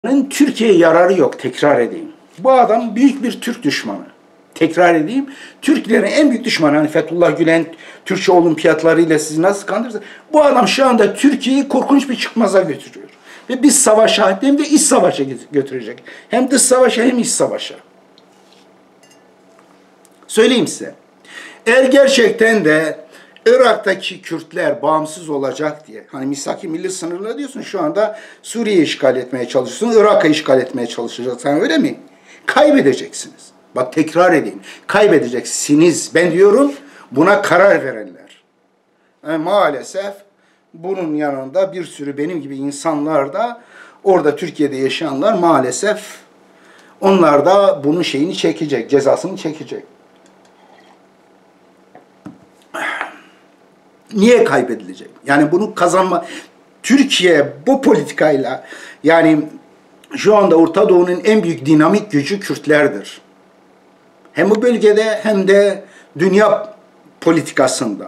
Türkiye'ye yararı yok, tekrar edeyim. Bu adam büyük bir Türk düşmanı. Tekrar edeyim. Türklerin en büyük düşmanı. Hani Fethullah Gülen Türkçe olimpiyatlarıyla sizi nasıl kandırırsa. Bu adam şu anda Türkiye'yi korkunç bir çıkmaza götürüyor. Ve biz savaşa hem de iç savaşa götürecek. Hem dış savaşa hem iç savaşa. Söyleyeyim size. Eğer gerçekten de Irak'taki Kürtler bağımsız olacak diye, hani misak-ı milli sınırları diyorsun, şu anda Suriye'yi işgal etmeye çalışıyorsun, Irak'ı işgal etmeye çalışacaksın, öyle mi? Kaybedeceksiniz. Bak tekrar edeyim, kaybedeceksiniz. Ben diyorum, buna karar verenler. Yani maalesef bunun yanında bir sürü benim gibi insanlar da, orada Türkiye'de yaşayanlar maalesef, onlar da bunun şeyini çekecek, cezasını çekecek. Niye kaybedilecek? Yani bunu kazanma... Türkiye bu politikayla, yani şu anda Orta Doğu'nun en büyük dinamik gücü Kürtlerdir. Hem bu bölgede hem de dünya politikasında.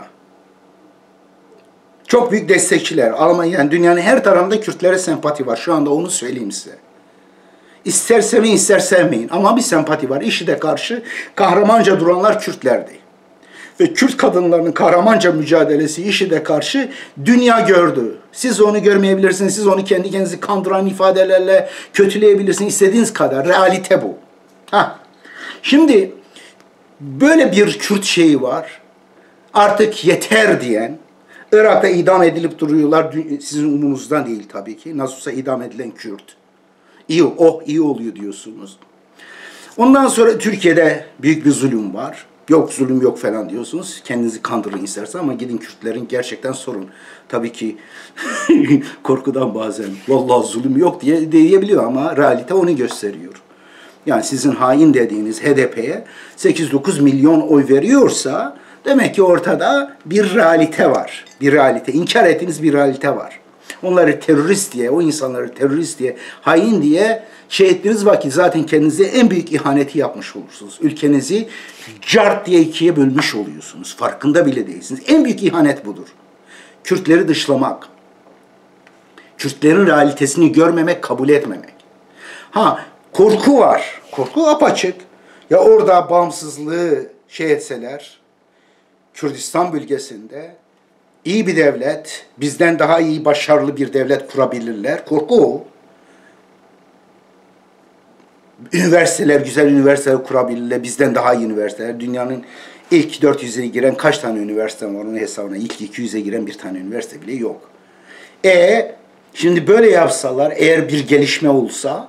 Çok büyük destekçiler. Almanya, yani dünyanın her tarafında Kürtlere sempati var. Şu anda onu söyleyeyim size. İster sevmeyin, ister sevmeyin. Ama bir sempati var. IŞİD'e karşı kahramanca duranlar Kürtlerdi. Ve Kürt kadınlarının kahramanca mücadelesi IŞİD'e karşı dünya gördü. Siz onu görmeyebilirsiniz, siz onu kendi kendinizi kandıran ifadelerle kötüleyebilirsiniz, istediğiniz kadar. Realite bu. Şimdi böyle bir Kürt şeyi var, artık yeter diyen, Irak'ta idam edilip duruyorlar, sizin umunuzdan değil tabii ki, nasıl olsa idam edilen Kürt. İyi, iyi oluyor diyorsunuz. Ondan sonra Türkiye'de büyük bir zulüm var. Yok zulüm yok falan diyorsunuz. Kendinizi kandırın istersen ama gidin Kürtlerin gerçekten sorun. Tabii ki korkudan bazen vallahi zulüm yok diye diyebiliyor ama realite onu gösteriyor. Yani sizin hain dediğiniz HDP'ye 8-9 milyon oy veriyorsa demek ki ortada bir realite var. Bir realite. İnkar ettiğiniz bir realite var. Onları terörist diye, o insanları terörist diye, hain diye şey ettiğiniz vakit zaten kendinize en büyük ihaneti yapmış olursunuz. Ülkenizi cart diye ikiye bölmüş oluyorsunuz. Farkında bile değilsiniz. En büyük ihanet budur. Kürtleri dışlamak. Kürtlerin realitesini görmemek, kabul etmemek. Korku var. Korku apaçık. Ya orada bağımsızlığı şey etseler, Kürdistan bölgesinde iyi bir devlet, bizden daha iyi, başarılı bir devlet kurabilirler. Korku o. Üniversiteler, güzel üniversiteler kurabilirler, bizden daha iyi üniversiteler. Dünyanın ilk 400'e giren kaç tane üniversite var onun hesabına? İlk 200'e giren bir tane üniversite bile yok. Şimdi böyle yapsalar, eğer bir gelişme olsa,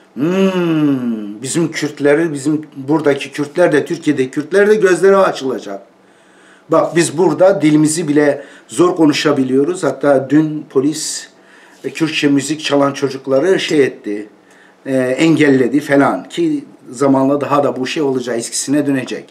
bizim Kürtleri, bizim buradaki Kürtler de, Türkiye'deki Kürtler de gözleri açılacak. Bak biz burada dilimizi bile zor konuşabiliyoruz. Hatta dün polis Kürtçe müzik çalan çocukları şey etti, engelledi falan ki zamanla daha da bu şey olacak, eskisine dönecek.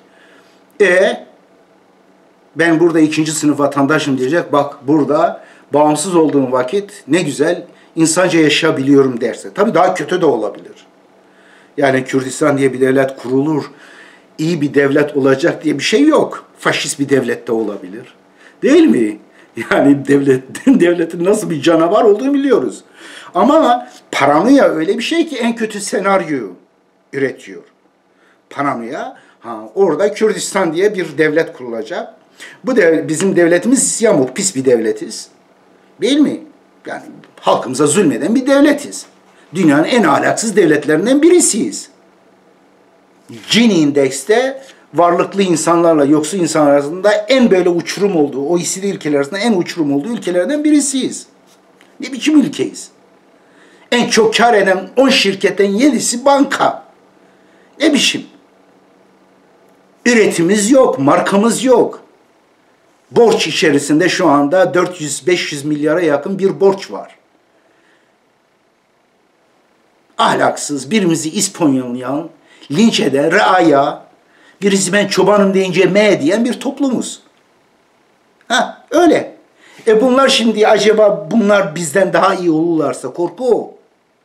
Ben burada 2. sınıf vatandaşım diyecek, bak burada bağımsız olduğum vakit ne güzel insanca yaşayabiliyorum derse. Tabii daha kötü de olabilir. Yani Kürdistan diye bir devlet kurulur, iyi bir devlet olacak diye bir şey yok. Faşist bir devlet de olabilir. Değil mi? Yani devletin nasıl bir canavar olduğunu biliyoruz. Ama paranoya öyle bir şey ki en kötü senaryoyu üretiyor. Paranoya, orada Kürdistan diye bir devlet kurulacak. Bu bizim devletimiz yamuk, pis bir devletiz. Değil mi? Yani halkımıza zulmeden bir devletiz. Dünyanın en ahlaksız devletlerinden birisiyiz. Gini indekste varlıklı insanlarla yoksul insanlar arasında en böyle uçurum olduğu, OECD ülkeler arasında en uçurum olduğu ülkelerden birisiyiz. Ne biçim ülkeyiz? En çok kar eden 10 şirketten 7'si banka. Ne biçim? Üretimimiz yok, markamız yok. Borç içerisinde şu anda 400-500 milyara yakın bir borç var. Ahlaksız, birimizi İspanyolayan, linç eden, reaya, birisi ben çobanım deyince me diyen bir toplumuz. Öyle. Bunlar şimdi acaba bunlar bizden daha iyi olurlarsa korku o.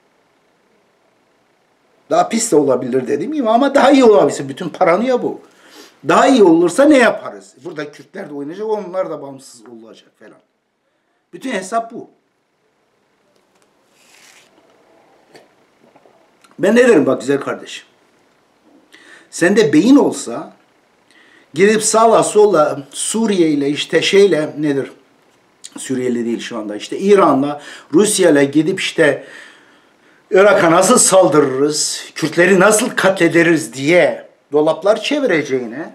Daha pis de olabilir dediğim gibi ama daha iyi olabilir. Bütün paranoya bu. Daha iyi olursa ne yaparız? Burada Kürtler de oynayacak, onlar da bağımsız olacak falan. Bütün hesap bu. Ben ne derim bak güzel kardeşim. Sende beyin olsa gidip sağla sola Suriye ile işte şeyle nedir? Suriyeli değil şu anda işte İran'la Rusya'yla gidip işte Irak'a nasıl saldırırız, Kürtleri nasıl katlederiz diye dolaplar çevireceğine,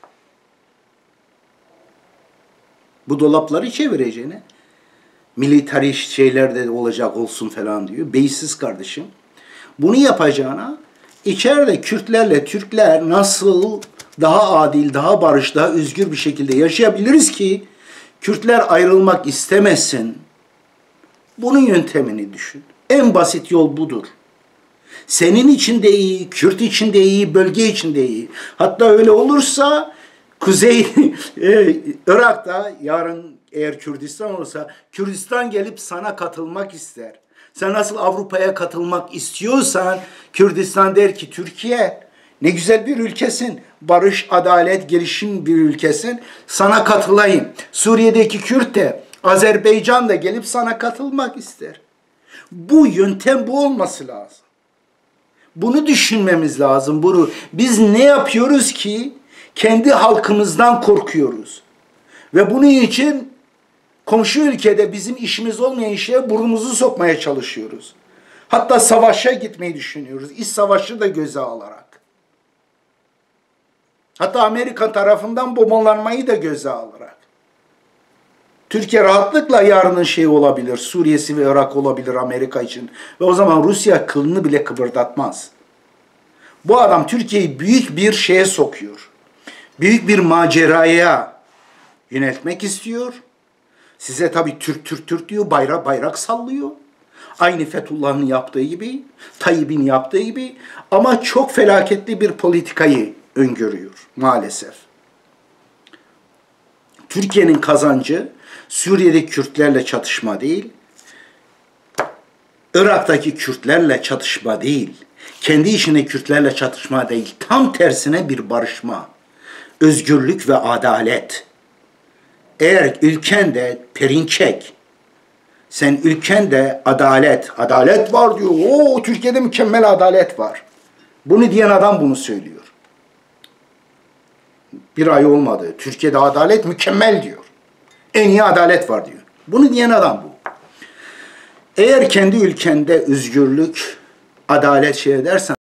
bu dolapları çevireceğine, militari şeyler de olacak olsun falan diyor. Beysiz kardeşim. Bunu yapacağına içeride Kürtlerle Türkler nasıl daha adil, daha barış, daha özgür bir şekilde yaşayabiliriz ki Kürtler ayrılmak istemesin. Bunun yöntemini düşün. En basit yol budur. Senin için de iyi, Kürt için de iyi, bölge için de iyi. Hatta öyle olursa Kuzey Irak'ta yarın eğer Kürdistan olursa Kürdistan gelip sana katılmak ister. Sen nasıl Avrupa'ya katılmak istiyorsan Kürdistan der ki Türkiye ne güzel bir ülkesin. Barış, adalet, gelişim bir ülkesin. Sana katılayım. Suriye'deki Kürt de Azerbaycan da gelip sana katılmak ister. Bu yöntem bu olması lazım. Bunu düşünmemiz lazım. Bunu. Biz ne yapıyoruz ki kendi halkımızdan korkuyoruz. Ve bunun için komşu ülkede bizim işimiz olmayan şeye burnumuzu sokmaya çalışıyoruz. Hatta savaşa gitmeyi düşünüyoruz. İç savaşı da göze alarak. Hatta Amerika tarafından bombalanmayı da göze alarak. Türkiye rahatlıkla yarının şeyi olabilir. Suriye'si ve Irak olabilir Amerika için. Ve o zaman Rusya kılını bile kıpırdatmaz. Bu adam Türkiye'yi büyük bir şeye sokuyor. Büyük bir maceraya yöneltmek istiyor. Size tabii Türk diyor, bayrak sallıyor. Aynı Fethullah'ın yaptığı gibi, Tayyip'in yaptığı gibi ama çok felaketli bir politikayı öngörüyor maalesef. Türkiye'nin kazancı Suriye'deki Kürtlerle çatışma değil, Irak'taki Kürtlerle çatışma değil, kendi içinde Kürtlerle çatışma değil, tam tersine bir barışma, özgürlük ve adalet. Eğer ülkende perinçek, sen ülkende adalet var diyor. Oo Türkiye'de mükemmel adalet var. Bunu diyen adam bunu söylüyor. Bir ay olmadı. Türkiye'de adalet mükemmel diyor. En iyi adalet var diyor. Bunu diyen adam bu. Eğer kendi ülkende özgürlük, adalet şey edersen